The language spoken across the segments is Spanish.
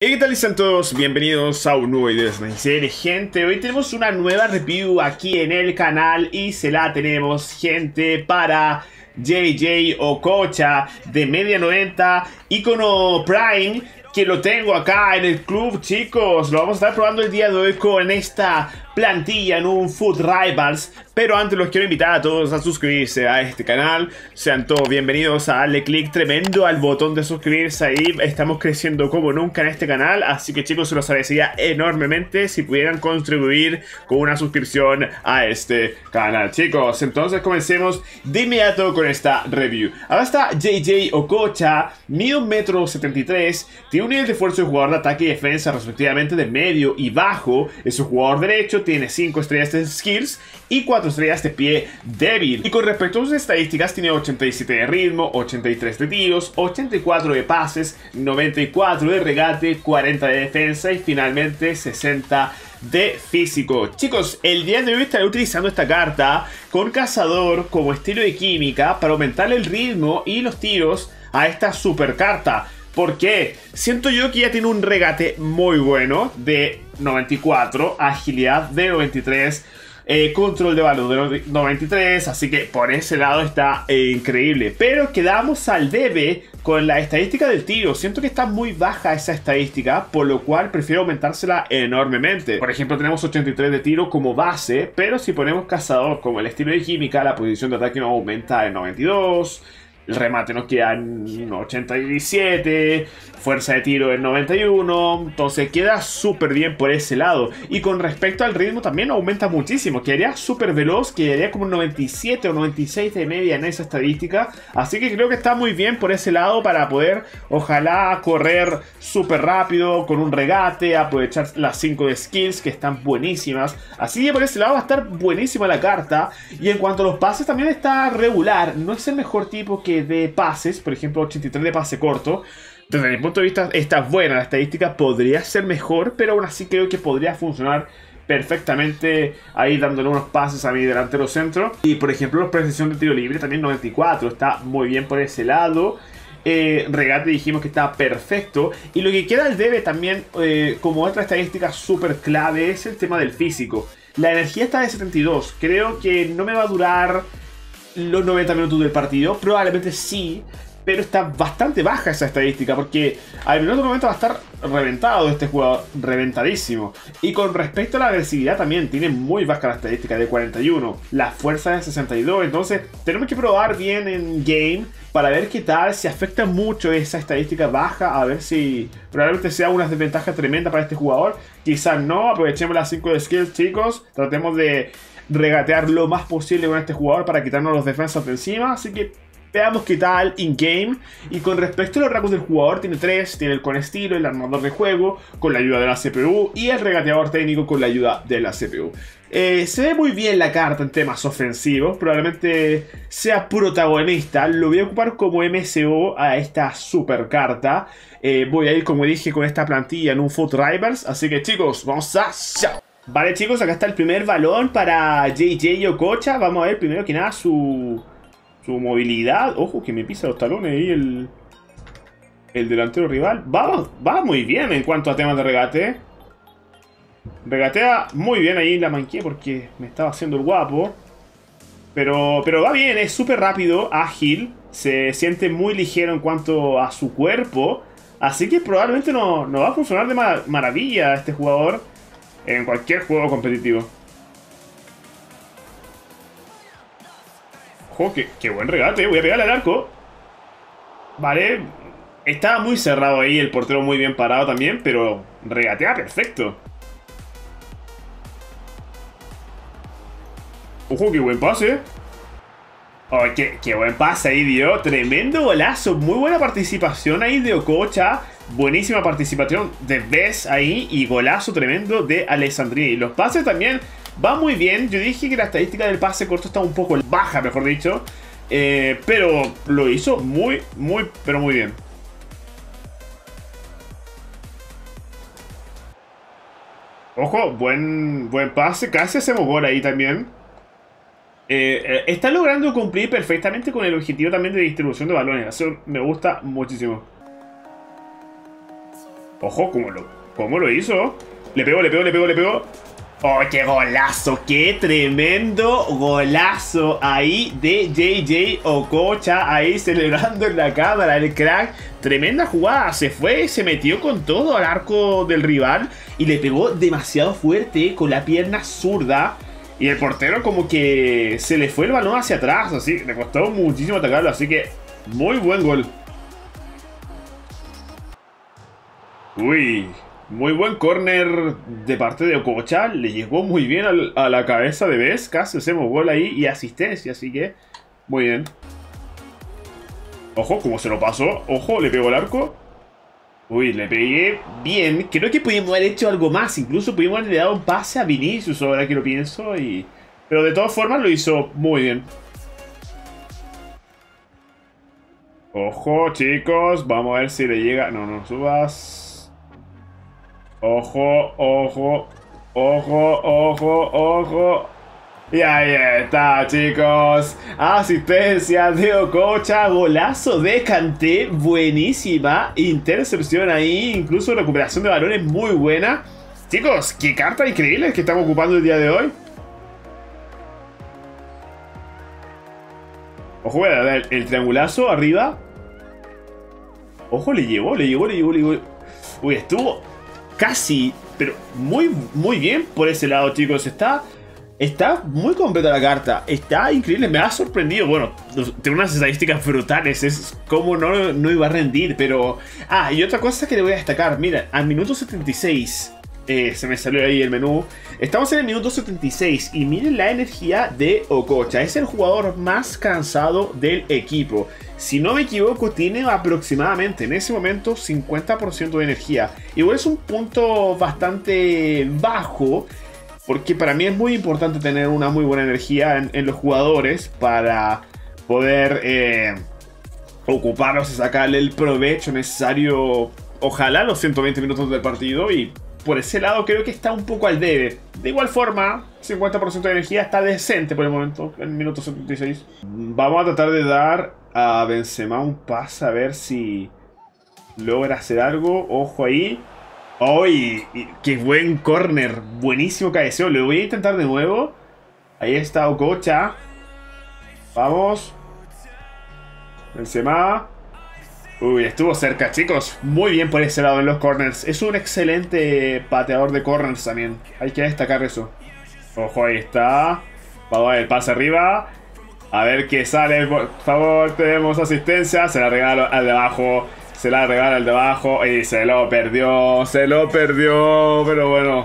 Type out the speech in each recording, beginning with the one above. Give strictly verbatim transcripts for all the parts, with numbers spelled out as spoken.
¿Y qué tal están todos? Bienvenidos a un nuevo video de Sniper Series, gente. Hoy tenemos una nueva review aquí en el canal y se la tenemos, gente, para J J Okocha de media noventa, icono Prime, que lo tengo acá en el club, chicos. Lo vamos a estar probando el día de hoy con esta plantilla en un Foot Rivals. Pero antes los quiero invitar a todos a suscribirse a este canal. Sean todos bienvenidos a darle clic tremendo al botón de suscribirse ahí. Estamos creciendo como nunca en este canal, así que, chicos, se los agradecería enormemente si pudieran contribuir con una suscripción a este canal, chicos. Entonces comencemos de inmediato con esta review. Ahora está J J Okocha, mide un metro setenta y tres, tiene un nivel de esfuerzo de jugador de ataque y defensa respectivamente de medio y bajo. Es un jugador derecho, tiene cinco estrellas de skills y cuatro estrellas de pie débil. Y con respecto a sus estadísticas, tiene ochenta y siete de ritmo, ochenta y tres de tiros, ochenta y cuatro de pases, noventa y cuatro de regate, cuarenta de defensa y finalmente sesenta de físico. Chicos, el día de hoy estaré utilizando esta carta con Cazador como estilo de química para aumentar el ritmo y los tiros a esta super carta. ¿Por qué? Siento yo que ya tiene un regate muy bueno de noventa y cuatro, agilidad de noventa y tres, eh, control de balón de noventa y tres, así que por ese lado está eh, increíble. Pero quedamos al debe con la estadística del tiro. Siento que está muy baja esa estadística, por lo cual prefiero aumentársela enormemente. Por ejemplo, tenemos ochenta y tres de tiro como base, pero si ponemos Cazador como el estilo de química, la posición de ataque nos aumenta en noventa y dos. El remate nos queda en ochenta y siete, fuerza de tiro en noventa y uno, entonces queda súper bien por ese lado. Y con respecto al ritmo también aumenta muchísimo, quedaría súper veloz, quedaría como noventa y siete o noventa y seis de media en esa estadística. Así que creo que está muy bien por ese lado para poder, ojalá, correr súper rápido con un regate, aprovechar las cinco de skills que están buenísimas. Así que por ese lado va a estar buenísima la carta. Y en cuanto a los pases también está regular, no es el mejor tipo que de pases, por ejemplo ochenta y tres de pase corto. Desde mi punto de vista está buena, la estadística podría ser mejor, pero aún así creo que podría funcionar perfectamente ahí dándole unos pases a mi delantero centro. Y por ejemplo la precisión de tiro libre también noventa y cuatro, está muy bien por ese lado. Eh, regate dijimos que está perfecto. Y lo que queda al debe también, eh, como otra estadística súper clave, es el tema del físico. La energía está de setenta y dos, creo que no me va a durar los noventa minutos del partido, probablemente sí, pero está bastante baja esa estadística porque al minuto noventa va a estar reventado este jugador, reventadísimo. Y con respecto a la agresividad también tiene muy baja la estadística de cuarenta y uno, la fuerza de sesenta y dos, entonces tenemos que probar bien en game para ver qué tal, si afecta mucho esa estadística baja, a ver si probablemente sea una desventaja tremenda para este jugador. Quizás no, aprovechemos las cinco de skills, chicos, tratemos de regatear lo más posible con este jugador para quitarnos los defensas de encima. Así que veamos qué tal in-game. Y con respecto a los rasgos del jugador, tiene tres. Tiene el con estilo, el armador de juego con la ayuda de la C P U y el regateador técnico con la ayuda de la C P U. Eh, se ve muy bien la carta en temas ofensivos. Probablemente sea protagonista. Lo voy a ocupar como M S O a esta super carta. eh, Voy a ir, como dije, con esta plantilla en un Foot Rivals. Así que, chicos, vamos a... ¡Chao! Vale, chicos, acá está el primer balón para J J Okocha. Vamos a ver primero que nada su, su movilidad. Ojo que me pisa los talones ahí el, el delantero rival. Va, va muy bien en cuanto a temas de regate. Regatea muy bien ahí, la manqué porque me estaba haciendo el guapo. Pero, pero va bien, es súper rápido, ágil. Se siente muy ligero en cuanto a su cuerpo. Así que probablemente no, no va a funcionar de mar maravilla este jugador en cualquier juego competitivo. Ojo, qué, qué buen regate. Voy a pegarle al arco. Vale. Estaba muy cerrado ahí, el portero muy bien parado también, pero regatea perfecto. Ojo, qué buen pase. Oh, qué, qué buen pase ahí dio. Tremendo golazo. Muy buena participación ahí de Okocha. Buenísima participación de Bess ahí. Y golazo tremendo de Alessandrini. Los pases también van muy bien. Yo dije que la estadística del pase corto está un poco baja, mejor dicho. Eh, pero lo hizo muy, muy, pero muy bien. Ojo, buen, buen pase. Casi hacemos gol ahí también. Eh, eh, está logrando cumplir perfectamente con el objetivo también de distribución de balones. Eso me gusta muchísimo. Ojo, ¿cómo lo, cómo lo hizo? Le pegó, le pegó, le pegó, le pegó. ¡Oh, qué golazo! ¡Qué tremendo golazo! Ahí de J J Okocha, ahí celebrando en la cámara el crack. Tremenda jugada, se fue, se metió con todo al arco del rival y le pegó demasiado fuerte con la pierna zurda. Y el portero como que se le fue el balón hacia atrás, así, le costó muchísimo atacarlo, así que muy buen gol. Uy... Muy buen córner de parte de Okocha. Le llegó muy bien al, a la cabeza de Bes. Casi hacemos gol ahí y asistencia. Así que muy bien. Ojo, cómo se lo pasó. Ojo, le pegó el arco. Uy, le pegué bien. Creo que pudimos haber hecho algo más. Incluso pudimos haberle dado un pase a Vinicius ahora que lo pienso. Y... Pero de todas formas lo hizo muy bien. Ojo, chicos. Vamos a ver si le llega. No, no subas. Ojo, ojo, ojo, ojo, ojo. Y ahí está, chicos. Asistencia de Okocha. Golazo de Kanté. Buenísima. Intercepción ahí. Incluso recuperación de balones muy buena. Chicos, qué carta increíble que estamos ocupando el día de hoy. Ojo, el, el triangulazo arriba. Ojo, le llevó, le llevó, le llevó, le llevó. Uy, estuvo... Casi, pero muy, muy bien por ese lado, chicos. Está, está muy completa la carta. Está increíble, me ha sorprendido. Bueno, tiene unas estadísticas brutales. Es como no, no iba a rendir, pero... Ah, y otra cosa que le voy a destacar. Mira, al minuto setenta y seis... Eh, se me salió ahí el menú. Estamos en el minuto setenta y seis y miren la energía de Okocha. Es el jugador más cansado del equipo. Si no me equivoco, tiene aproximadamente en ese momento cincuenta por ciento de energía. Igual es un punto bastante bajo, porque para mí es muy importante tener una muy buena energía en, en los jugadores para poder eh, ocuparlos y sacarle el provecho necesario. Ojalá los ciento veinte minutos del partido, y por ese lado creo que está un poco al debe. De igual forma, cincuenta por ciento de energía está decente por el momento, en el minuto setenta y seis. Vamos a tratar de dar a Benzema un pase a ver si logra hacer algo. Ojo ahí. ¡Ay! ¡Oh, qué buen córner! Buenísimo cabeceo. Lo voy a intentar de nuevo. Ahí está Okocha. Vamos. Benzema. Uy, estuvo cerca, chicos. Muy bien por ese lado en los corners. Es un excelente pateador de corners también. Hay que destacar eso. Ojo, ahí está. Vamos a ver el pase arriba. A ver qué sale. Por favor, tenemos asistencia. Se la regalo al de abajo. Se la regala al de abajo. Y se lo perdió. Se lo perdió. Pero bueno.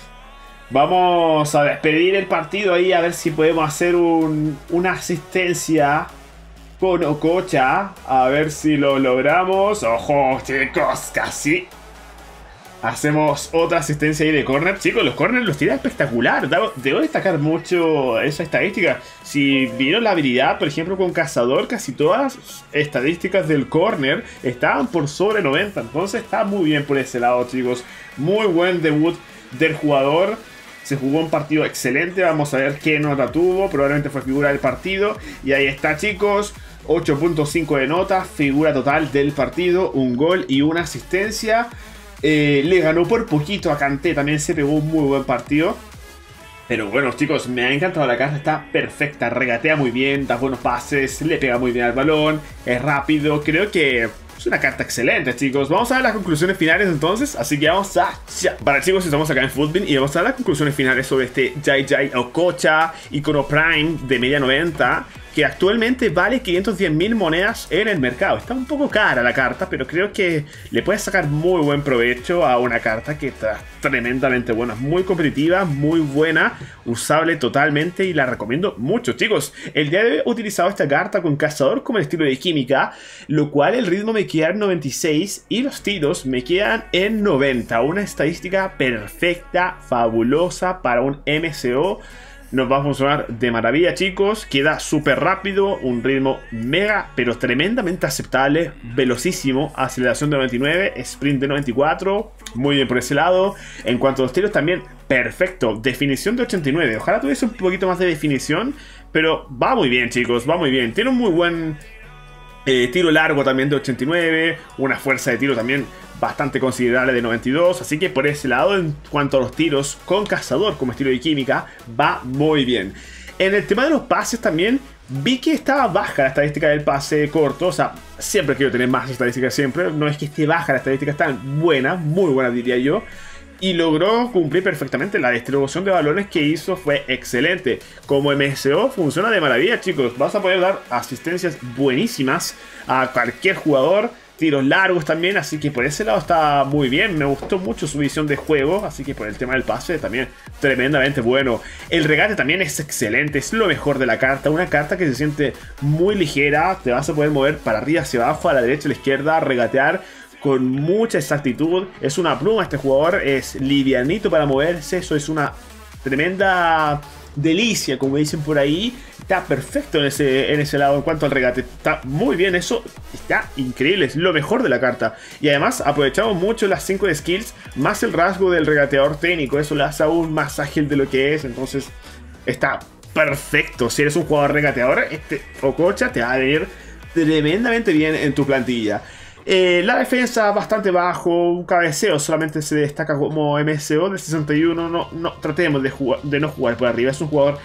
Vamos a despedir el partido ahí. A ver si podemos hacer un, una asistencia con Okocha, a ver si lo logramos. Ojo, chicos, casi hacemos otra asistencia ahí de corner. Chicos, los corners los tira espectacular. Debo destacar mucho esa estadística. Si vieron la habilidad, por ejemplo, con Cazador, casi todas las estadísticas del corner estaban por sobre noventa. Entonces está muy bien por ese lado, chicos. Muy buen debut del jugador. Se jugó un partido excelente. Vamos a ver qué nota tuvo. Probablemente fue figura del partido. Y ahí está, chicos. ocho punto cinco de nota. Figura total del partido. Un gol y una asistencia. Eh, le ganó por poquito a Kanté. También se pegó un muy buen partido. Pero bueno, chicos, me ha encantado la carta. Está perfecta. Regatea muy bien. Da buenos pases. Le pega muy bien al balón. Es rápido. Creo que... es una carta excelente, chicos. Vamos a ver las conclusiones finales entonces. Así que vamos a... Para, chicos, estamos acá en Futbin y vamos a ver las conclusiones finales sobre este J J Okocha Icono Prime de media noventa, que actualmente vale quinientas diez mil monedas en el mercado. Está un poco cara la carta, pero creo que le puedes sacar muy buen provecho a una carta que está tremendamente buena. Muy competitiva, muy buena, usable totalmente y la recomiendo mucho, chicos. El día de hoy he utilizado esta carta con Cazador como el estilo de química, lo cual el ritmo me queda en noventa y seis y los tiros me quedan en noventa. Una estadística perfecta, fabulosa para un M C O. Nos va a funcionar de maravilla, chicos. Queda súper rápido, un ritmo mega, pero tremendamente aceptable. Velocísimo, aceleración de noventa y nueve, sprint de noventa y cuatro. Muy bien por ese lado. En cuanto a los tiros también, perfecto. Definición de ochenta y nueve. Ojalá tuviese un poquito más de definición, pero va muy bien, chicos, va muy bien. Tiene un muy buen... Eh, tiro largo también de ochenta y nueve, una fuerza de tiro también bastante considerable de noventa y dos, así que por ese lado, en cuanto a los tiros con cazador como estilo de química, va muy bien. En el tema de los pases también, vi que estaba baja la estadística del pase corto, o sea, siempre quiero tener más estadísticas siempre, no es que esté baja, la estadística está buena, muy buena diría yo. Y logró cumplir perfectamente. La distribución de balones que hizo fue excelente. Como M S O funciona de maravilla, chicos. Vas a poder dar asistencias buenísimas a cualquier jugador. Tiros largos también, así que por ese lado está muy bien. Me gustó mucho su visión de juego, así que por el tema del pase también tremendamente bueno. El regate también es excelente, es lo mejor de la carta. Una carta que se siente muy ligera. Te vas a poder mover para arriba, hacia abajo, a la derecha, a la izquierda, regatear con mucha exactitud. Es una pluma este jugador, es livianito para moverse. Eso es una tremenda delicia, como dicen por ahí. Está perfecto en ese, en ese lado en cuanto al regate. Está muy bien, eso está increíble, es lo mejor de la carta. Y además aprovechamos mucho las cinco de skills, más el rasgo del regateador técnico. Eso lo hace aún más ágil de lo que es. Entonces está perfecto. Si eres un jugador regateador, este Okocha te va a venir tremendamente bien en tu plantilla. Eh, la defensa bastante bajo, un cabeceo solamente se destaca como M S O de sesenta y uno. No, no, tratemos de, jugar, de no jugar por arriba. Es un jugador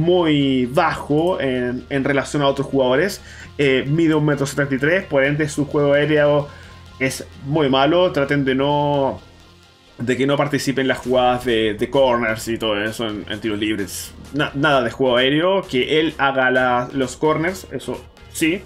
muy bajo en, en relación a otros jugadores. Eh, mide un metro setenta y tres, por ende su juego aéreo es muy malo. Traten de no de que no participen en las jugadas de, de corners y todo eso en, en tiros libres. Na, nada de juego aéreo, que él haga la, los corners, eso sí.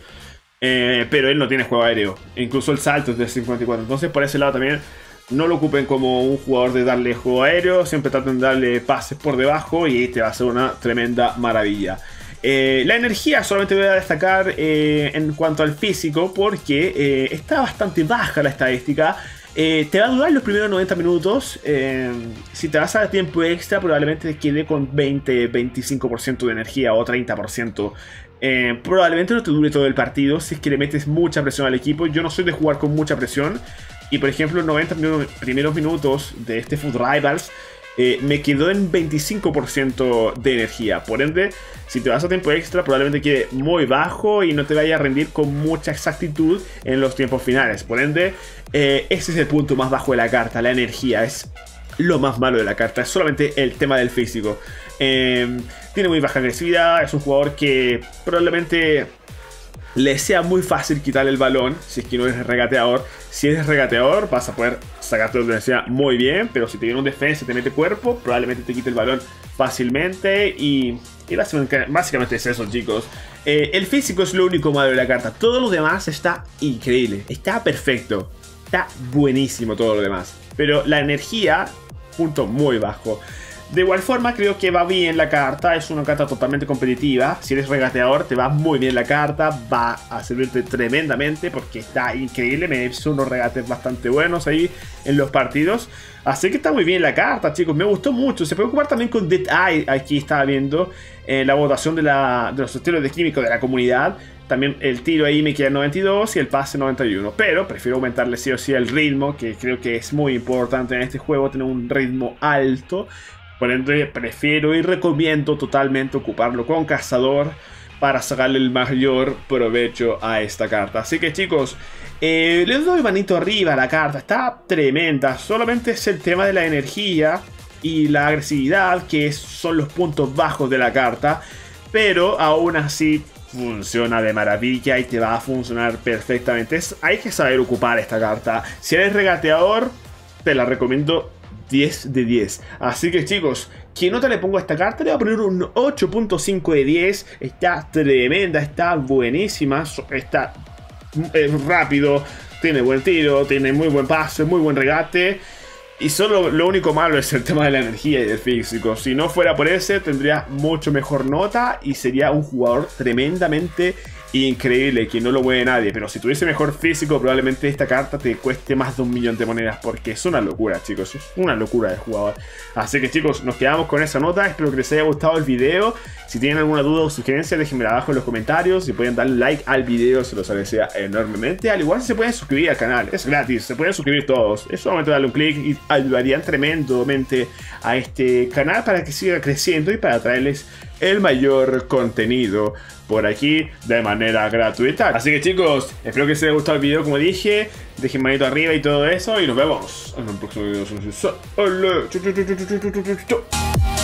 Eh, pero él no tiene juego aéreo. Incluso el salto es de cincuenta y cuatro. Entonces por ese lado también no lo ocupen como un jugador de darle juego aéreo. Siempre traten de darle pases por debajo y te va a ser una tremenda maravilla. Eh, la energía solamente voy a destacar eh, en cuanto al físico, porque eh, está bastante baja la estadística. Eh, te va a durar los primeros noventa minutos. Eh, si te vas a dar tiempo extra, probablemente te quede con veinte, veinticinco por ciento de energía o treinta por ciento. Eh, probablemente no te dure todo el partido si es que le metes mucha presión al equipo. Yo no soy de jugar con mucha presión. Y por ejemplo, los noventa primeros minutos de este Food Rivals eh, me quedó en veinticinco por ciento de energía. Por ende, si te vas a tiempo extra, probablemente quede muy bajo y no te vaya a rendir con mucha exactitud en los tiempos finales. Por ende, eh, ese es el punto más bajo de la carta. La energía es lo más malo de la carta. Es solamente el tema del físico. Eh, tiene muy baja agresividad. Es un jugador que probablemente le sea muy fácil quitar el balón si es que no eres regateador. Si eres regateador vas a poder sacarte la velocidad muy bien, pero si te viene un defensa y te mete cuerpo, probablemente te quite el balón fácilmente. Y, y básicamente, básicamente es eso, chicos. Eh, el físico es lo único malo de la carta. Todo lo demás está increíble, está perfecto, está buenísimo todo lo demás. Pero la energía, punto muy bajo. De igual forma creo que va bien la carta, es una carta totalmente competitiva. Si eres regateador te va muy bien la carta, va a servirte tremendamente porque está increíble. Me hizo unos regates bastante buenos ahí en los partidos. Así que está muy bien la carta, chicos, me gustó mucho. Se puede ocupar también con Dead Eye, aquí estaba viendo eh, la votación de, la, de los estilos de químico de la comunidad. También el tiro ahí me queda en noventa y dos y el pase noventa y uno. Pero prefiero aumentarle sí o sí el ritmo, que creo que es muy importante en este juego, tener un ritmo alto. Por ende, prefiero y recomiendo totalmente ocuparlo con cazador para sacarle el mayor provecho a esta carta. Así que chicos, eh, les doy manito arriba a la carta, está tremenda. Solamente es el tema de la energía y la agresividad, que son los puntos bajos de la carta. Pero aún así funciona de maravilla y te va a funcionar perfectamente. Es, hay que saber ocupar esta carta. Si eres regateador, te la recomiendo diez de diez. Así que chicos, ¿qué nota le pongo a esta carta? Le voy a poner un ocho punto cinco de diez. Está tremenda, está buenísima, está eh, rápido, tiene buen tiro, tiene muy buen pase, muy buen regate. Y solo lo único malo es el tema de la energía y del físico. Si no fuera por ese, tendría mucho mejor nota y sería un jugador tremendamente increíble, que no lo mueve nadie. Pero si tuviese mejor físico, probablemente esta carta te cueste más de un millón de monedas, porque es una locura, chicos, es una locura de jugador. Así que chicos, nos quedamos con esa nota. Espero que les haya gustado el video. Si tienen alguna duda o sugerencia, déjenmela abajo en los comentarios. Si pueden darle like al video, se los agradecería enormemente. Al igual, se pueden suscribir al canal, es gratis, se pueden suscribir todos. Es solamente darle un clic y ayudarían tremendamente a este canal para que siga creciendo y para traerles el mayor contenido por aquí de manera gratuita. Así que chicos, espero que os haya gustado el video como dije. Dejen manito arriba y todo eso y nos vemos en el próximo video. Hola.